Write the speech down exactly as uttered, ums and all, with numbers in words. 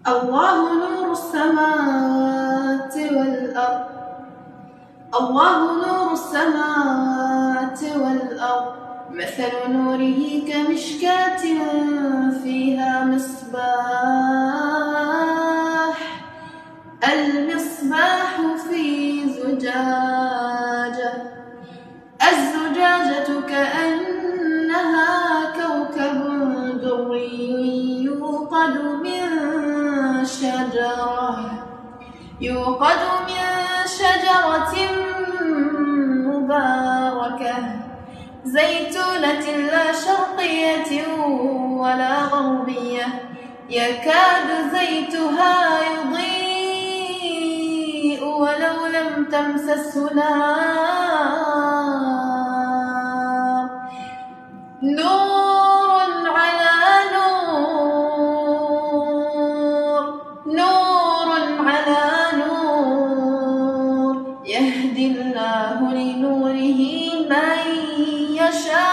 الله نور السماوات والأرض الله نور السماوات والأرض مثل نوره كمشكاة فيها مصباح المصباح في زجاجة الزجاجة كأنها كوكب دري يوقد من شجرة يوقد من شجرة مباركة زيتونة لا شرقية ولا غربية يكاد زيتها يضيء ولو لم تمسسه نار نور على نور نور على نور يهدي الله لنوره من يشاء